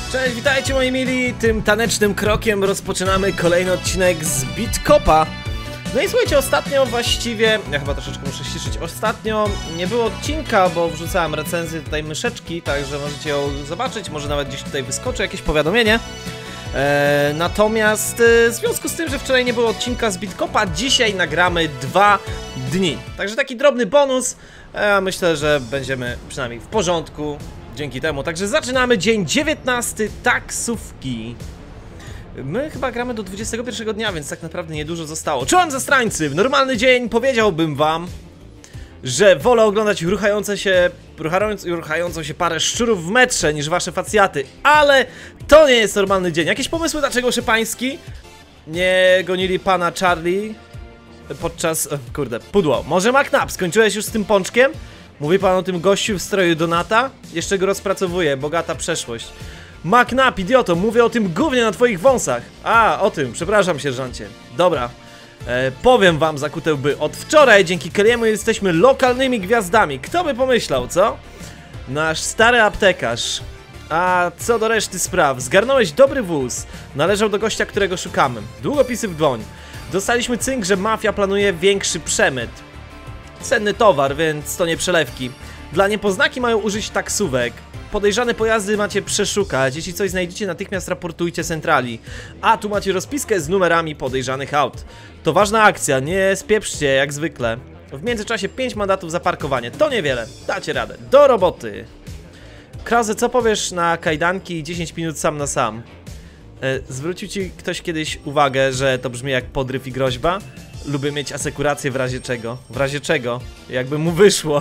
Cześć, witajcie moi mili, tym tanecznym krokiem rozpoczynamy kolejny odcinek z Beat Copa. No i słuchajcie, ostatnio właściwie, ja chyba troszeczkę muszę ściszyć, ostatnio nie było odcinka, bo wrzucałem recenzję tutaj myszeczki, także możecie ją zobaczyć, może nawet gdzieś tutaj wyskoczy jakieś powiadomienie. Natomiast w związku z tym, że wczoraj nie było odcinka z Beat Copa, dzisiaj nagramy 2 dni. Także taki drobny bonus, myślę, że będziemy przynajmniej w porządku dzięki temu. Także zaczynamy dzień 19 taksówki. My chyba gramy do 21 dnia, więc tak naprawdę niedużo zostało. Czołem zastrańcy! W normalny dzień powiedziałbym wam, że wolę oglądać ruchającą się parę szczurów w metrze niż wasze facjaty. Ale to nie jest normalny dzień. Jakieś pomysły, dlaczego szepański nie gonili pana Charlie podczas... kurde, pudło. Może McNabb, skończyłeś już z tym pączkiem? Mówi pan o tym gościu w stroju Donata? Jeszcze go rozpracowuję, bogata przeszłość. McNabb, idioto, mówię o tym gównie na twoich wąsach. A, o tym, przepraszam sierżancie. Dobra, powiem wam zakute łby. Od wczoraj dzięki Kelly'emu jesteśmy lokalnymi gwiazdami. Kto by pomyślał, co? Nasz stary aptekarz. A co do reszty spraw, zgarnąłeś dobry wóz. Należał do gościa, którego szukamy. Długopisy w dłoń. Dostaliśmy cynk, że mafia planuje większy przemyt. Cenny towar, więc to nie przelewki. Dla niepoznaki mają użyć taksówek. Podejrzane pojazdy macie przeszukać. Jeśli coś znajdziecie, natychmiast raportujcie centrali. A tu macie rozpiskę z numerami podejrzanych aut. To ważna akcja, nie spieprzcie jak zwykle. W międzyczasie 5 mandatów za parkowanie. To niewiele, dacie radę. Do roboty. Krause, co powiesz na kajdanki i 10 minut sam na sam? Zwrócił ci ktoś kiedyś uwagę, że to brzmi jak podryw i groźba? Lubię mieć asekurację w razie czego. W razie czego? Jakby mu wyszło.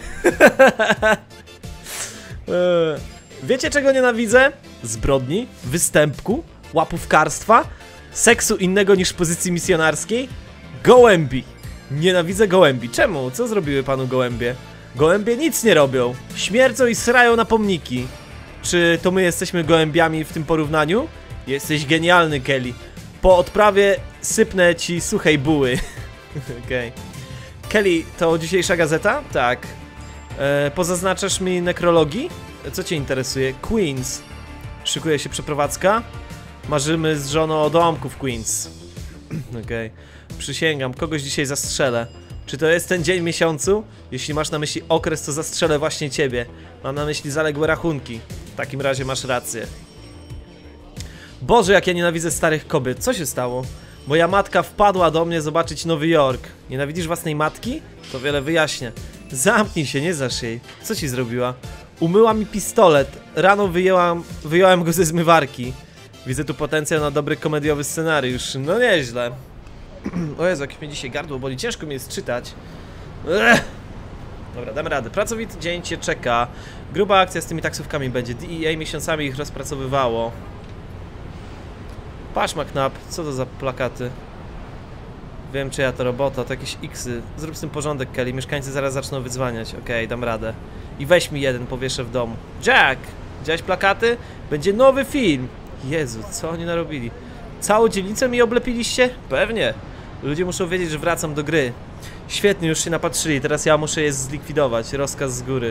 Wiecie czego nienawidzę? Zbrodni, występku, łapówkarstwa, seksu innego niż pozycji misjonarskiej, gołębi. Nienawidzę gołębi. Czemu? Co zrobiły panu gołębie? Gołębie nic nie robią. Śmierdzą i srają na pomniki. Czy to my jesteśmy gołębiami w tym porównaniu? Jesteś genialny, Kelly. Po odprawie sypnę ci suchej buły. Okej. Kelly, to dzisiejsza gazeta? Tak. Pozaznaczasz mi nekrologii? Co cię interesuje? Queens. Szykuje się przeprowadzka? Marzymy z żoną o domku w Queens. Okej. Przysięgam, kogoś dzisiaj zastrzelę. Czy to jest ten dzień miesiącu? Jeśli masz na myśli okres, to zastrzelę właśnie ciebie. Mam na myśli zaległe rachunki. W takim razie masz rację. Boże, jak ja nienawidzę starych kobiet. Co się stało? Moja matka wpadła do mnie zobaczyć Nowy Jork. Nienawidzisz własnej matki? To wiele wyjaśnia. Zamknij się, nie zasz jej. Co ci zrobiła? Umyła mi pistolet. Rano wyjąłem go ze zmywarki. Widzę tu potencjał na dobry komediowy scenariusz. No nieźle. O Jezu, jak mnie dzisiaj gardło boli. Ciężko mi jest czytać. Dobra, damy radę. Pracowity dzień cię czeka. Gruba akcja z tymi taksówkami będzie. DEA miesiącami ich rozpracowywało. Patrz, McNabb, co to za plakaty? Wiem, czyja to robota, to jakieś X-y. Zrób z tym porządek, Kelly, mieszkańcy zaraz zaczną wydzwaniać. Okej, dam radę. I weź mi jeden, powieszę w domu. Jack! Widziałeś plakaty? Będzie nowy film! Jezu, co oni narobili? Całą dzielnicę mi oblepiliście? Pewnie. Ludzie muszą wiedzieć, że wracam do gry. Świetnie, już się napatrzyli, teraz ja muszę je zlikwidować. Rozkaz z góry.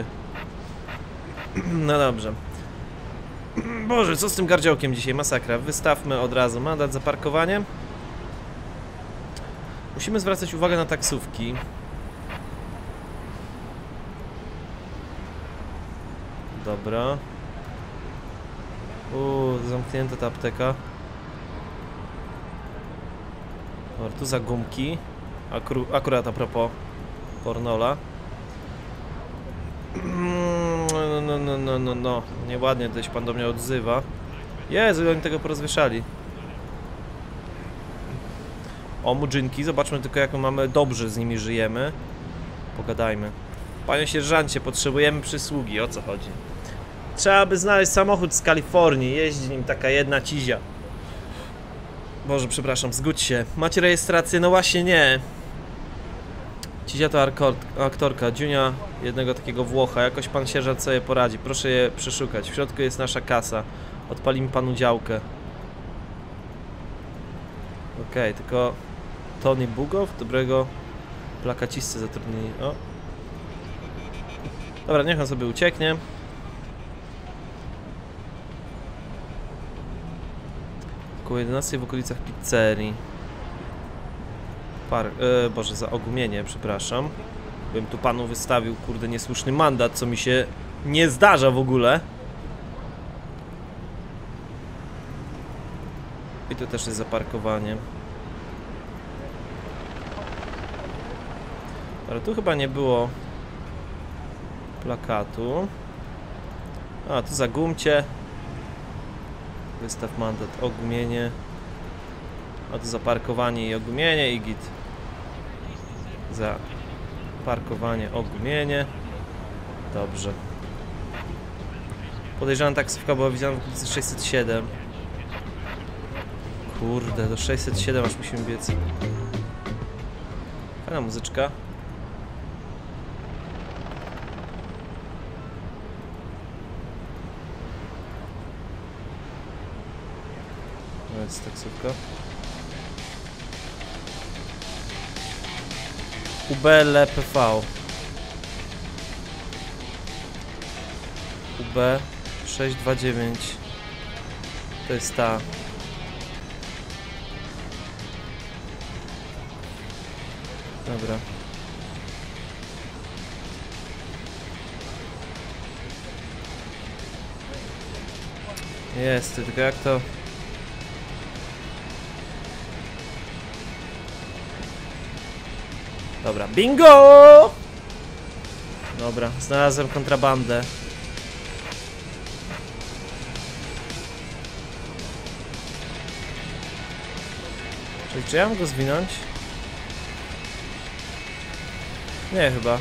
No dobrze. Boże, co z tym gardziołkiem dzisiaj? Masakra. Wystawmy od razu mandat za parkowanie. Musimy zwracać uwagę na taksówki. Dobra. Zamknięta ta apteka. Dobra, tu za gumki. Akurat a propos pornola. No. Nieładnie też pan do mnie odzywa. Jezu, oni tego porozwieszali. O, mudzynki, zobaczmy tylko jak mamy dobrze z nimi żyjemy. Pogadajmy. Panie sierżancie, potrzebujemy przysługi, o co chodzi? Trzeba by znaleźć samochód z Kalifornii, jeździ nim taka jedna cizia. Boże, przepraszam, zgódź się. Macie rejestrację? No właśnie nie. Cizia to aktorka, Dziunia, jednego takiego Włocha. Jakoś pan sierżant sobie poradzi, proszę je przeszukać. W środku jest nasza kasa. Odpalimy panu działkę. Okej, tylko Tony Bugow, dobrego plakacisty zatrudnili. O. Dobra, niech on sobie ucieknie. Około 11 w okolicach pizzerii. Boże, za ogumienie, przepraszam. Bym tu panu wystawił, kurde, niesłuszny mandat, co mi się nie zdarza w ogóle. I to też jest zaparkowanie. Ale tu chyba nie było plakatu. A, tu zagumcie. Wystaw mandat, ogumienie. A tu zaparkowanie i ogumienie i git. Za parkowanie, ogumienie. Dobrze. Podejrzana taksówka była widziana w okolicy 607. Kurde, do 607 aż musimy biec. Fajna muzyczka. To jest taksówka. UB-LPV. UB-629. To jest ta. Dobra. Jest, tylko jak to... Dobra, bingo! Dobra, znalazłem kontrabandę. Czyli czy ja mam go zwinąć? Nie, chyba.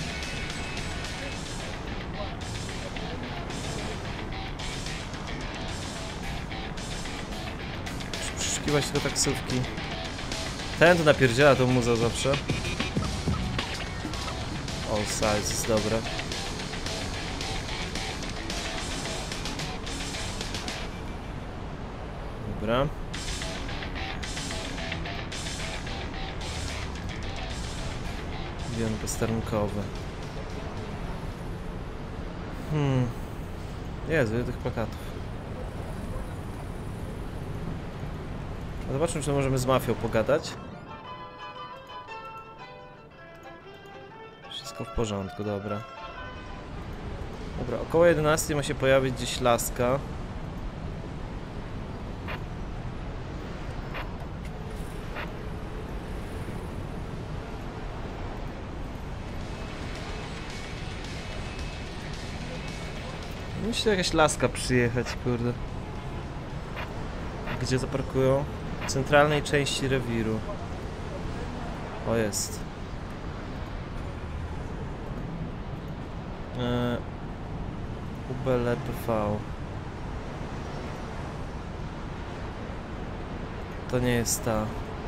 Muszę przeszukiwać tylko taksówki. Ten tu napierdziela tą muzę zawsze. All sides jest dobre. Dobra. Wion posterunkowy. Jezu, ile tych plakatów. Zobaczmy, czy możemy z mafią pogadać. Wszystko w porządku, dobra. Dobra, około 11 ma się pojawić gdzieś laska. Musi jakaś laska przyjechać, kurde. Gdzie zaparkują? W centralnej części rewiru. O, jest. UB-LPV. To nie jest ta.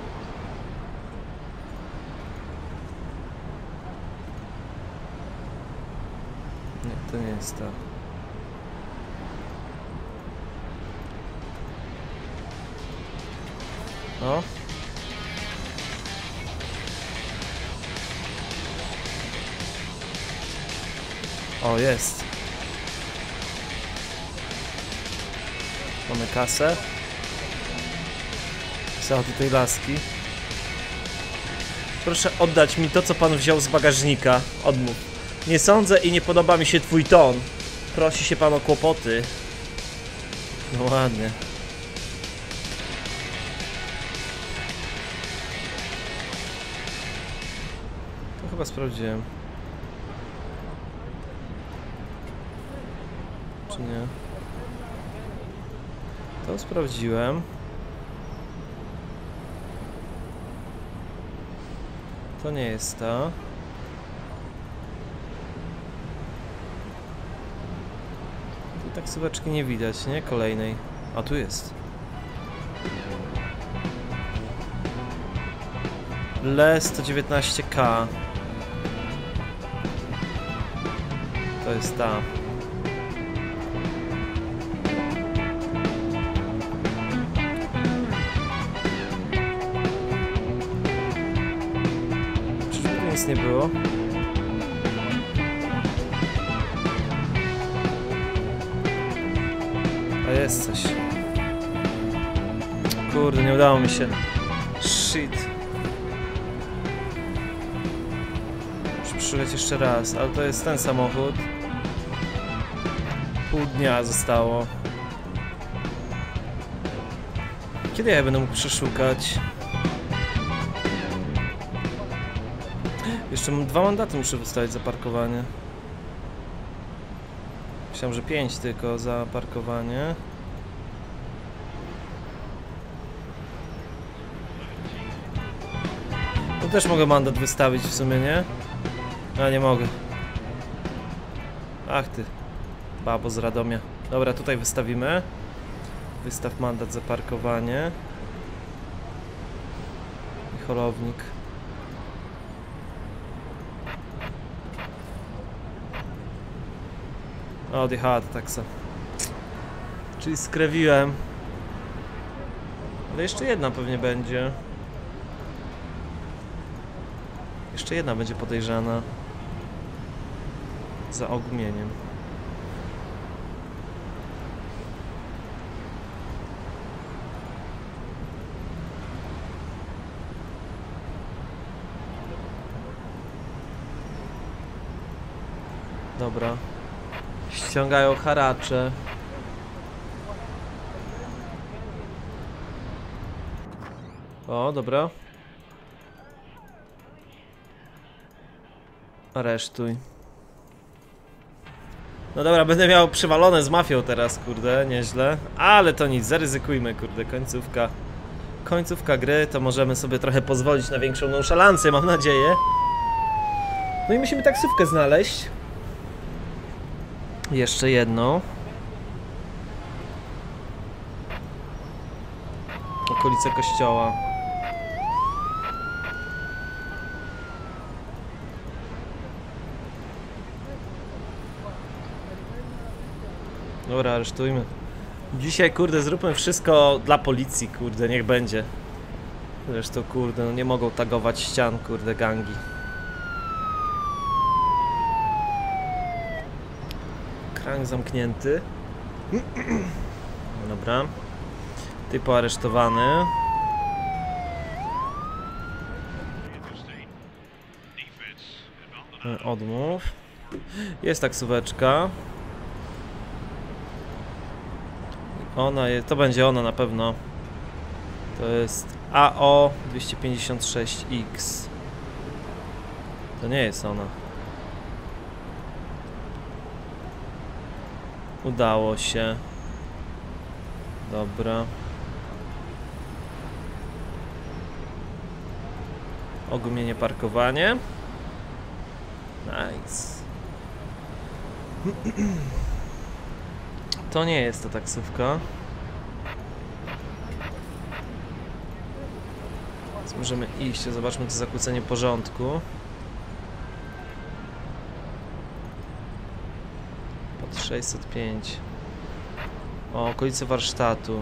Nie, to nie jest ta. O. O, jest. Mamy kasę. Za tej laski. Proszę oddać mi to, co pan wziął z bagażnika. Odmów. Nie sądzę i nie podoba mi się twój ton. Prosi się pan o kłopoty. No ładnie. To chyba sprawdziłem. Czy nie? To sprawdziłem. To nie jest ta. Tu taksóweczki nie widać, nie? Kolejnej. A tu jest. Le 119K. To jest ta. Czyżby nic nie było? A jest coś. kurde, nie udało mi się. Shit. Muszę przyjechać jeszcze raz, ale to jest ten samochód. Pół dnia zostało. Kiedy ja będę mógł przeszukać? Jeszcze 2 mandaty muszę wystawić za parkowanie. Myślałem, że 5 tylko za parkowanie. Tu też mogę mandat wystawić w sumie, nie? A nie mogę. Ach ty, babo z Radomia. Dobra, tutaj wystawimy. Wystaw mandat za parkowanie. I holownik. O, odjechała ta taksa. Czyli skrewiłem. Ale jeszcze jedna pewnie będzie. Jeszcze jedna będzie podejrzana. Za ogumieniem. Dobra. Ściągają haracze. O, dobra. Aresztuj. No dobra, będę miał przywalone z mafią teraz, kurde, nieźle. Ale to nic, zaryzykujmy, kurde, końcówka. Końcówka gry, to możemy sobie trochę pozwolić na większą nonszalancję, mam nadzieję. No i musimy taksówkę znaleźć. Jeszcze jedną. Okolice kościoła. Dobra, aresztujmy. Dzisiaj, kurde, zróbmy wszystko dla policji, kurde, niech będzie. Zresztą, kurde, no nie mogą tagować ścian, kurde, gangi. Krank zamknięty. Dobra. Typ aresztowany. Odmów. Jest taksóweczka. Ona jest, to będzie ona na pewno. To jest AO 256X. To nie jest ona. Udało się. Dobra. Ogumienie parkowanie. Nice. To nie jest ta taksówka. Więc możemy iść, zobaczmy to zakłócenie porządku. Pod 605. O, okolice warsztatu.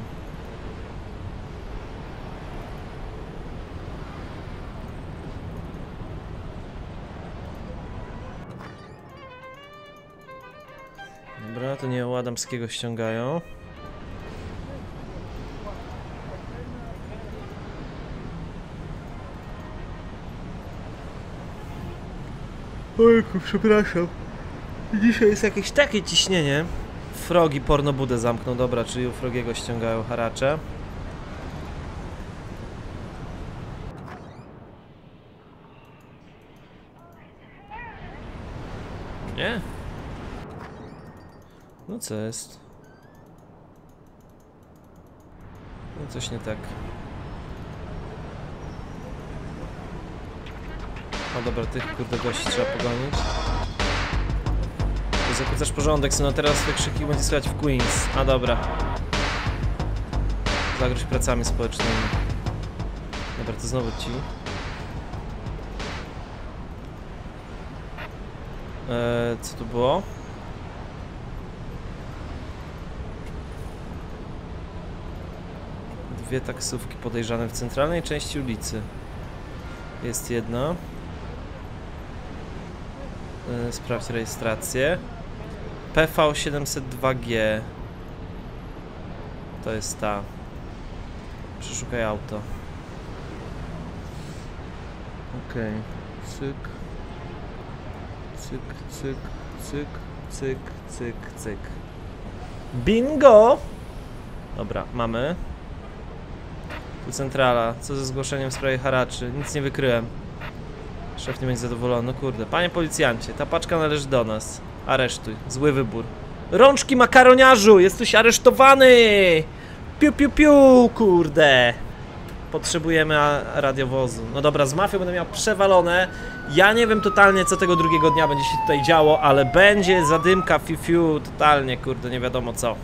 Dobra, to nie u Adamskiego ściągają. Ojku, przepraszam. Dzisiaj jest jakieś takie ciśnienie. Frogi pornobudę zamknął, dobra, czyli u Frogiego ściągają haracze. Nie? No co jest? No coś nie tak. O dobra, tych kurde gości trzeba pogonić. Zakłócasz porządek, no teraz te krzyki będzie słychać w Queens. A dobra. Zagroź pracami społecznymi. Dobra, to znowu ci. Co tu było? Dwie taksówki podejrzane w centralnej części ulicy. Jest jedna. Sprawdź rejestrację. PV702G. To jest ta. Przeszukaj auto. Okej. Cyk. Cyk, cyk, cyk, cyk, cyk, cyk. Bingo! Dobra, mamy. Tu centrala. Co ze zgłoszeniem w sprawie haraczy? Nic nie wykryłem. Szef nie będzie zadowolony. No kurde. Panie policjancie, ta paczka należy do nas. Aresztuj. Zły wybór. Rączki makaroniarzu! Jesteś aresztowany! Piu, piu, piu! Kurde. Potrzebujemy radiowozu. No dobra, z mafią będę miał przewalone. Ja nie wiem totalnie, co tego drugiego dnia będzie się tutaj działo, ale będzie zadymka, fiu, fiu, totalnie, kurde, nie wiadomo co.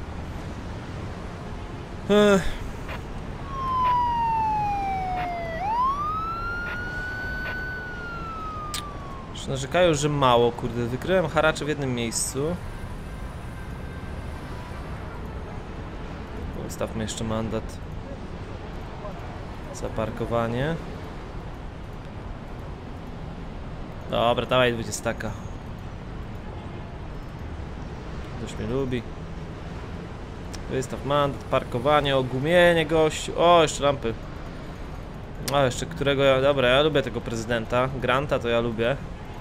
Już narzekają, że mało, kurde. Wykryłem haracze w jednym miejscu. Ustawmy jeszcze mandat za parkowanie. Dobra, dawaj 20. Ktoś mnie lubi. Wystaw mandat, parkowanie, ogumienie gościu. O, jeszcze lampy. O, jeszcze którego ja... Dobra, ja lubię tego prezydenta. Granta to ja lubię.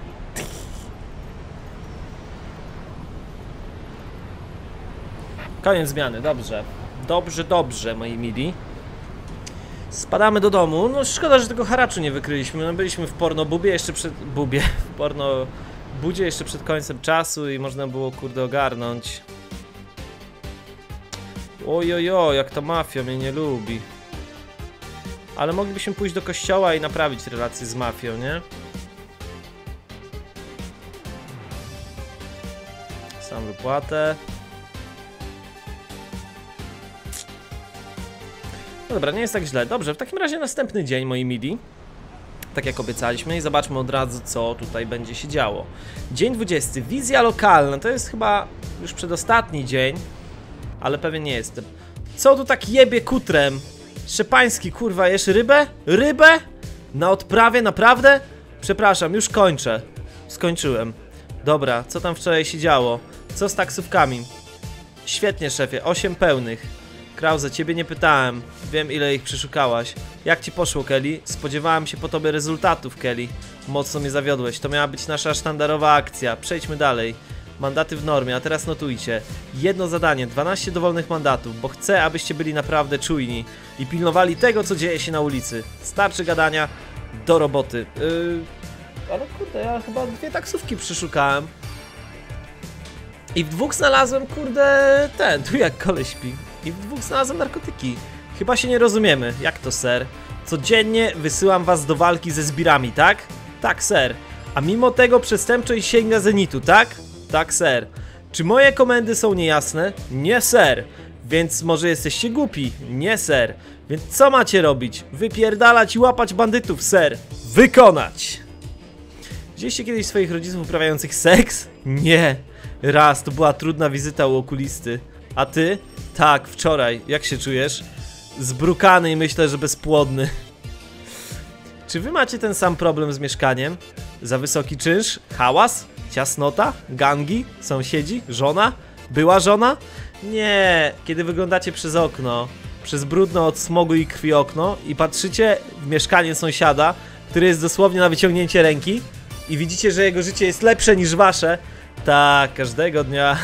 Koniec zmiany, dobrze. Dobrze, dobrze, moi mili. Spadamy do domu. No szkoda, że tego haraczu nie wykryliśmy. No, byliśmy w pornobubie jeszcze przed... w pornobudzie jeszcze przed końcem czasu i można było, kurde, ogarnąć. Ojojo, jak ta mafia mnie nie lubi. Ale moglibyśmy pójść do kościoła i naprawić relacje z mafią, nie? Sam wypłatę. No dobra, nie jest tak źle. Dobrze, w takim razie następny dzień, moi mili. Tak jak obiecaliśmy i zobaczmy od razu, co tutaj będzie się działo. Dzień 20. Wizja lokalna. To jest chyba już przedostatni dzień, ale pewien nie jestem. Co tu tak jebie kutrem? Szczepański, kurwa, jesz rybę? Rybę? Na odprawie, naprawdę? Przepraszam, już kończę. Skończyłem. Dobra, co tam wczoraj się działo? Co z taksówkami? Świetnie, szefie, 8 pełnych. Krause, ciebie nie pytałem. Wiem, ile ich przeszukałaś. Jak ci poszło, Kelly? Spodziewałem się po tobie rezultatów, Kelly. Mocno mnie zawiodłeś. To miała być nasza sztandarowa akcja. Przejdźmy dalej. Mandaty w normie, a teraz notujcie. Jedno zadanie, 12 dowolnych mandatów, bo chcę, abyście byli naprawdę czujni i pilnowali tego, co dzieje się na ulicy. Starczy gadania, do roboty. Ale kurde, ja chyba 2 taksówki przeszukałem. I w 2 znalazłem, kurde, tu jak koleś śpi. I w 2 znalazłem narkotyki. Chyba się nie rozumiemy. Jak to, ser? Codziennie wysyłam was do walki ze zbirami, tak? Tak, ser. A mimo tego przestępczość sięga zenitu, tak? Tak, ser. Czy moje komendy są niejasne? Nie, ser. Więc może jesteście głupi? Nie, ser. Więc co macie robić? Wypierdalać i łapać bandytów, ser. Wykonać! Widzieliście kiedyś swoich rodziców uprawiających seks? Nie. Raz, to była trudna wizyta u okulisty. A ty? Tak, wczoraj. Jak się czujesz? Zbrukany i myślę, że bezpłodny. Czy wy macie ten sam problem z mieszkaniem? Za wysoki czynsz? Hałas? Ciasnota? Gangi? Sąsiedzi? Żona? Była żona? Nie, kiedy wyglądacie przez okno, przez brudne od smogu i krwi okno i patrzycie w mieszkanie sąsiada, który jest dosłownie na wyciągnięcie ręki i widzicie, że jego życie jest lepsze niż wasze. Tak, każdego dnia.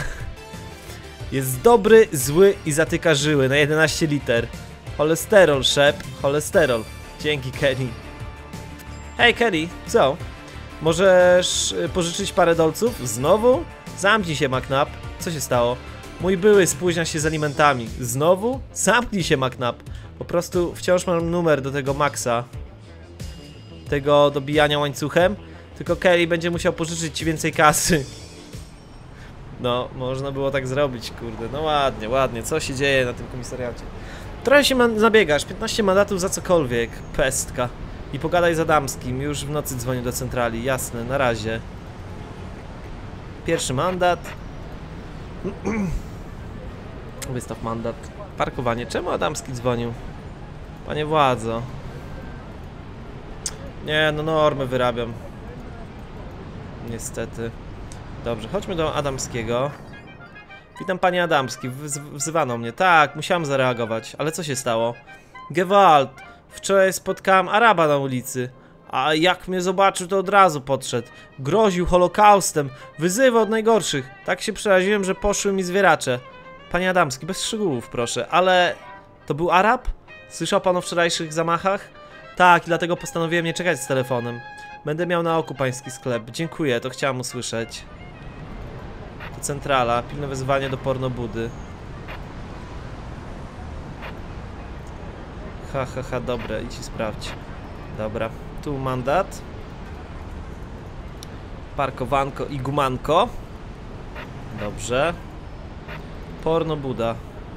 Jest dobry, zły i zatyka żyły na 11 liter. Cholesterol, szep, cholesterol. Dzięki, Kenny. Hej, Kenny, co? Możesz pożyczyć parę dolców? Znowu? Zamknij się, McNabb. Co się stało? Mój były spóźnia się z alimentami. Znowu? Zamknij się, McNabb. Po prostu wciąż mam numer do tego Maxa. Tego do bijania łańcuchem. Tylko Kelly będzie musiał pożyczyć ci więcej kasy. No, można było tak zrobić, kurde. No ładnie, ładnie. Co się dzieje na tym komisariacie? Trochę się zabiegasz. 15 mandatów za cokolwiek. Pestka. I pogadaj z Adamskim. Już w nocy dzwonił do centrali. Jasne, na razie. Pierwszy mandat. Wystaw mandat. Parkowanie. Czemu Adamski dzwonił? Panie władzo. Nie, no normy wyrabiam. Niestety. Dobrze, chodźmy do Adamskiego. Witam, panie Adamski. Wzywano mnie. Tak, musiałem zareagować. Ale co się stało? Gewalt, wczoraj spotkałem Araba na ulicy. A jak mnie zobaczył, to od razu podszedł. Groził holokaustem, wyzywał od najgorszych. Tak się przeraziłem, że poszły mi zwieracze. Panie Adamski, bez szczegółów proszę, ale... To był Arab? Słyszał pan o wczorajszych zamachach? Tak, i dlatego postanowiłem nie czekać z telefonem. Będę miał na oku pański sklep. Dziękuję, to chciałem usłyszeć. To centrala, pilne wezwanie do pornobudy. Dobre, idź i sprawdź. Dobra, tu mandat. Parkowanko i gumanko. Dobrze. Pornobuda.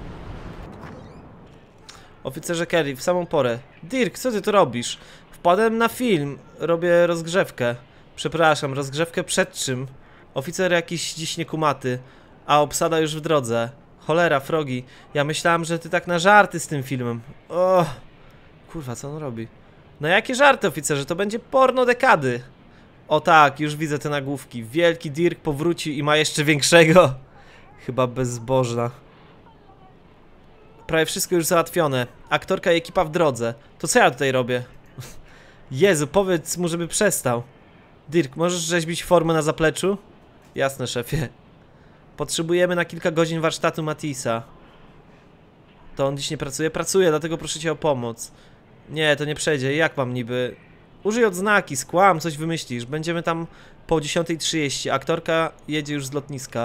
Oficerze Kelly, w samą porę. Dirk, co ty tu robisz? Wpadłem na film. Robię rozgrzewkę. Przepraszam, rozgrzewkę przed czym? Oficer jakiś dziś niekumaty. A obsada już w drodze. Cholera, Frogi. Ja myślałem, że ty tak na żarty z tym filmem. O, kurwa, co on robi? No jakie żarty, oficerze? To będzie porno dekady. O tak, już widzę te nagłówki. Wielki Dirk powróci i ma jeszcze większego. Chyba bezbożna. Prawie wszystko już załatwione. Aktorka i ekipa w drodze. To co ja tutaj robię? Jezu, powiedz mu, żeby przestał. Dirk, możesz rzeźbić formę na zapleczu? Jasne, szefie. Potrzebujemy na kilka godzin warsztatu Matisa. To on dziś nie pracuje? Pracuje, dlatego proszę cię o pomoc. Nie, to nie przejdzie. Jak mam niby? Użyj odznaki, skłam, coś wymyślisz. Będziemy tam po 10:30. Aktorka jedzie już z lotniska.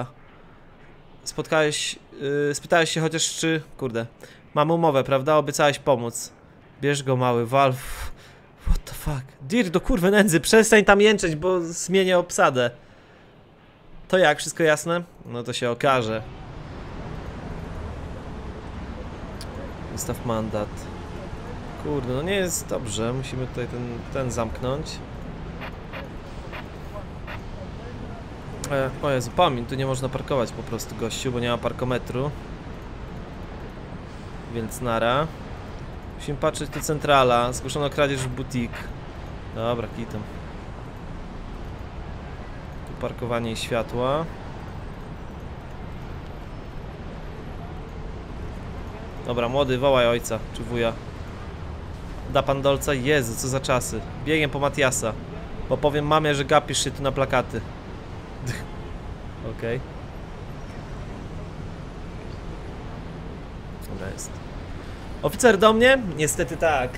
Spytałeś się chociaż czy... Kurde. Mamy umowę, prawda? Obiecałeś pomóc. Bierz go, mały, wal. What the fuck? Dirk, do kurwy nędzy, przestań tam jęczeć, bo zmienię obsadę. To jak? Wszystko jasne? No to się okaże. Wystaw mandat. Kurde, no nie jest dobrze. Musimy tutaj ten zamknąć. O Jezu, pamięć, tu nie można parkować po prostu, gościu, bo nie ma parkometru. Więc nara. Musimy patrzeć, tu centrala. Zgłoszono kradzież w butik. Dobra, kitem. Tu parkowanie i światła. Dobra, młody, wołaj ojca, czy wuja. Da pan dolca? Jezu, co za czasy. Biegiem po Matiasa. Bo powiem mamie, że gapisz się tu na plakaty. Okej. Dobra jest. Oficer do mnie? Niestety tak.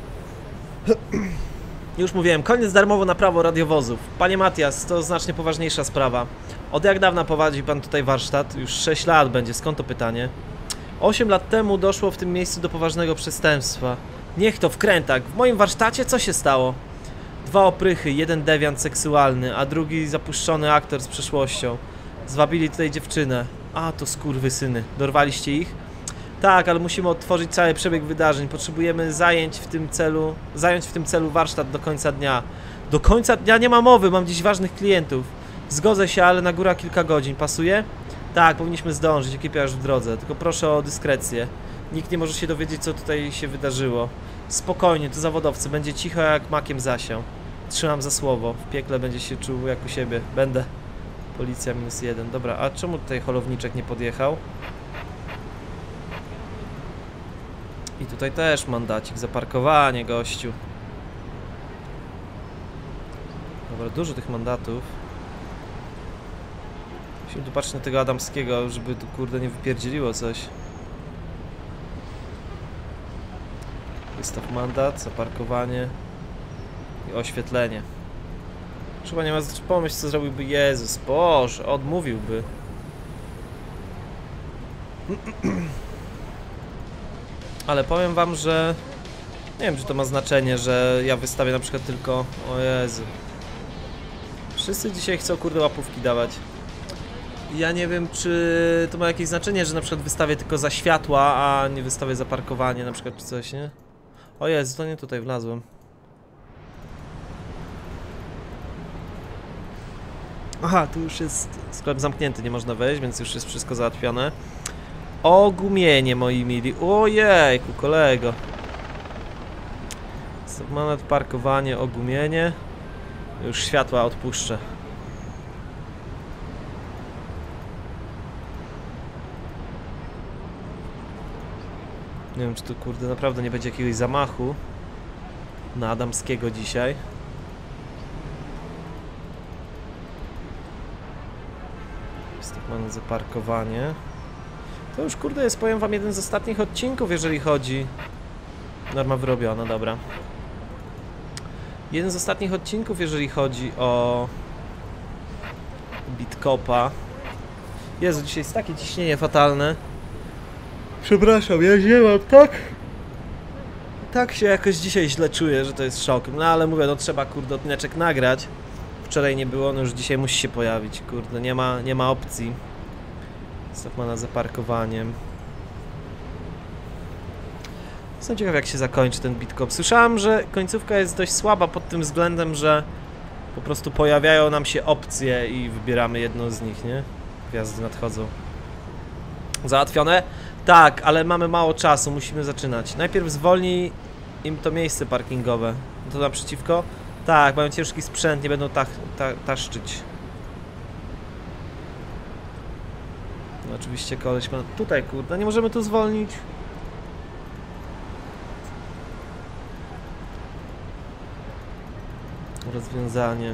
Już mówiłem, koniec darmowo na prawo radiowozów. Panie Matias, to znacznie poważniejsza sprawa. Od jak dawna prowadzi pan tutaj warsztat? Już 6 lat będzie, skąd to pytanie? 8 lat temu doszło w tym miejscu do poważnego przestępstwa. Niech to wkrętak. W moim warsztacie co się stało? 2 oprychy, jeden dewiant seksualny, a drugi zapuszczony aktor z przeszłością. Zwabili tutaj dziewczynę. A, to skurwysyny. Dorwaliście ich? Tak, ale musimy odtworzyć cały przebieg wydarzeń. Potrzebujemy zająć w tym celu warsztat do końca dnia. Do końca dnia nie ma mowy, mam dziś ważnych klientów. Zgodzę się, ale na górę kilka godzin. Pasuje? Tak, powinniśmy zdążyć, ekipa już w drodze. Tylko proszę o dyskrecję. Nikt nie może się dowiedzieć, co tutaj się wydarzyło. Spokojnie, to zawodowcy. Będzie cicho jak makiem zasiał. Trzymam za słowo. W piekle będzie się czuł jak u siebie. Będę. Policja -1. Dobra, a czemu tutaj holowniczek nie podjechał? I tutaj też mandacik za parkowanie, gościu. Dobra, dużo tych mandatów. Musimy tu patrzeć na tego Adamskiego, żeby tu kurde nie wypierdzieliło coś. Wystaw mandat, zaparkowanie i oświetlenie. Chyba nie ma pomyśl, co zrobiłby Jezus. Boże, odmówiłby. Ale powiem wam, że nie wiem, czy to ma znaczenie, że ja wystawię na przykład tylko... O Jezu. Wszyscy dzisiaj chcą kurde łapówki dawać. Ja nie wiem, czy to ma jakieś znaczenie, że na przykład wystawię tylko za światła, a nie wystawię za parkowanie na przykład, czy coś, nie? O Jezu, to nie tutaj wlazłem. Aha, tu już jest sklep zamknięty, nie można wejść, więc już jest wszystko załatwione. Ogumienie, moi mili. Ojejku, kolego. Mandat, parkowanie, ogumienie. Już światła odpuszczę. Nie wiem, czy tu kurde naprawdę nie będzie jakiegoś zamachu na Adamskiego dzisiaj. Jest tak mamy zaparkowanie. To już kurde jest, powiem wam, jeden z ostatnich odcinków, jeżeli chodzi... Norma wyrobiona, dobra. Jeden z ostatnich odcinków, jeżeli chodzi o... Bitcopa. Jezu, dzisiaj jest takie ciśnienie fatalne. Przepraszam, ja ziemam, tak? Tak się jakoś dzisiaj źle czuję, że to jest szok. No ale mówię, no trzeba kurde odcineczek nagrać. Wczoraj nie było, no już dzisiaj musi się pojawić, kurde, nie ma opcji. Stopmana zaparkowaniem. Jestem ciekaw, jak się zakończy ten Bitcop. Słyszałem, że końcówka jest dość słaba pod tym względem, że po prostu pojawiają nam się opcje i wybieramy jedną z nich, nie? Gwiazdy nadchodzą. Załatwione? Tak, ale mamy mało czasu, musimy zaczynać. Najpierw zwolnij im to miejsce parkingowe. To naprzeciwko? Tak, mają ciężki sprzęt, nie będą taszczyć. No oczywiście koleś ma... Tutaj kurde, nie możemy tu zwolnić. Rozwiązanie.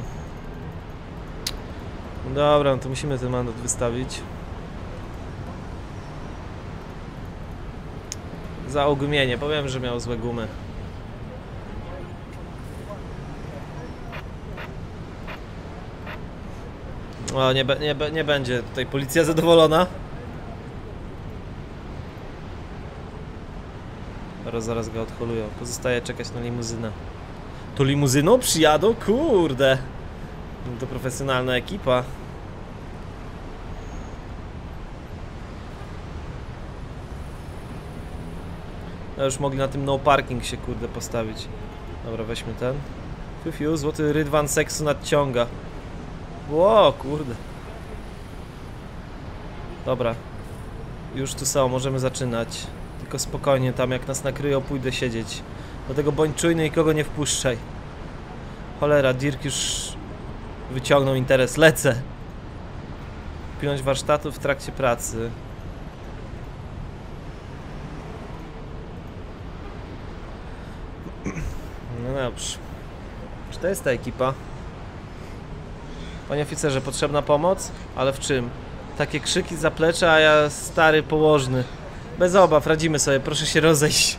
Dobra, no to musimy ten mandat wystawić. Za ogumienie, powiem, że miał złe gumy. O, nie będzie tutaj policja zadowolona. Zaraz go odholują. Pozostaje czekać na limuzynę. To limuzyną przyjadą? Kurde. To profesjonalna ekipa. No już mogli na tym no parking się kurde postawić. Dobra, weźmy ten. Fiu, złoty rydwan seksu nadciąga. Ło, kurde. Dobra. Już tu są, możemy zaczynać. Tylko spokojnie, tam jak nas nakryją, pójdę siedzieć. Dlatego bądź czujny i kogo nie wpuszczaj. Cholera, Dirk już wyciągnął interes. Lecę. Pilność warsztatu w trakcie pracy. No dobrze. Czy to jest ta ekipa? Panie oficerze, potrzebna pomoc? Ale w czym? Takie krzyki z zaplecza, a ja stary położny. Bez obaw, radzimy sobie, proszę się rozejść.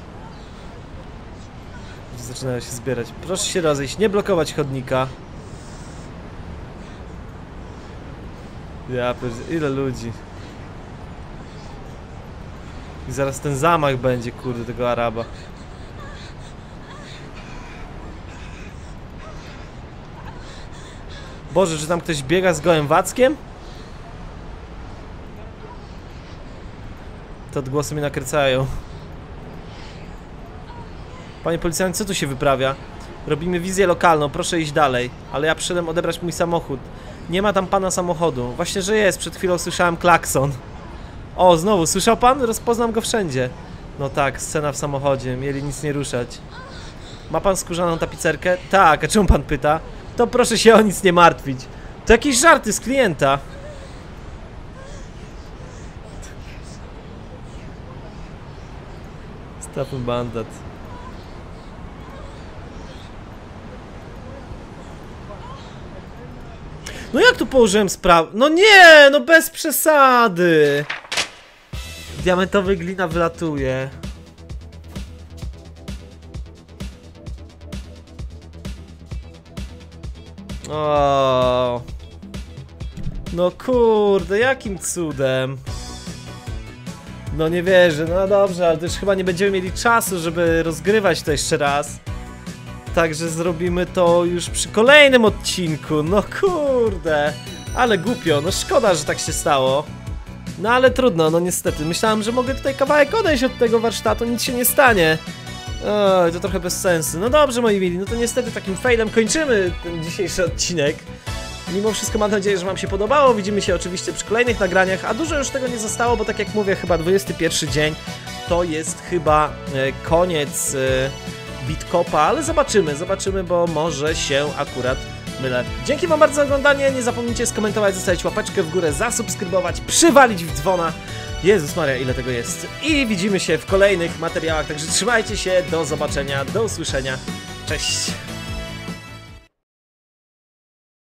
Zaczynają się zbierać. Proszę się rozejść, nie blokować chodnika. Ja ile ludzi. I zaraz ten zamach będzie, kurde, tego Araba. Boże, czy tam ktoś biega z gołym wackiem? Te odgłosy mnie nakręcają. Panie policjant, co tu się wyprawia? Robimy wizję lokalną, proszę iść dalej. Ale ja przyszedłem odebrać mój samochód. Nie ma tam pana samochodu. Właśnie, że jest, przed chwilą słyszałem klakson. O, znowu, słyszał pan? Rozpoznam go wszędzie. No tak, scena w samochodzie, mieli nic nie ruszać. Ma pan skórzaną tapicerkę? Tak, a czemu pan pyta? To proszę się o nic nie martwić. To jakieś żarty z klienta. Stopy mandat. No jak tu położyłem sprawę? No nie, no bez przesady. Diamentowy glina wylatuje. O. No kurde, jakim cudem. No nie wierzę, no dobrze, ale też chyba nie będziemy mieli czasu, żeby rozgrywać to jeszcze raz. Także zrobimy to już przy kolejnym odcinku. No kurde, ale głupio, no szkoda, że tak się stało. No ale trudno, no niestety. Myślałem, że mogę tutaj kawałek odejść od tego warsztatu, nic się nie stanie. Oj, to trochę bez sensu. No dobrze, moi mili, no to niestety takim failem kończymy ten dzisiejszy odcinek. Mimo wszystko mam nadzieję, że wam się podobało. Widzimy się oczywiście przy kolejnych nagraniach, a dużo już tego nie zostało, bo tak jak mówię, chyba 21 dzień to jest chyba koniec Bitcopa, ale zobaczymy, bo może się akurat mylę. Dzięki wam bardzo za oglądanie, nie zapomnijcie skomentować, zostawić łapeczkę w górę, zasubskrybować, przywalić w dzwona Jezus Maria, ile tego jest. I widzimy się w kolejnych materiałach, także trzymajcie się, do zobaczenia, do usłyszenia. Cześć!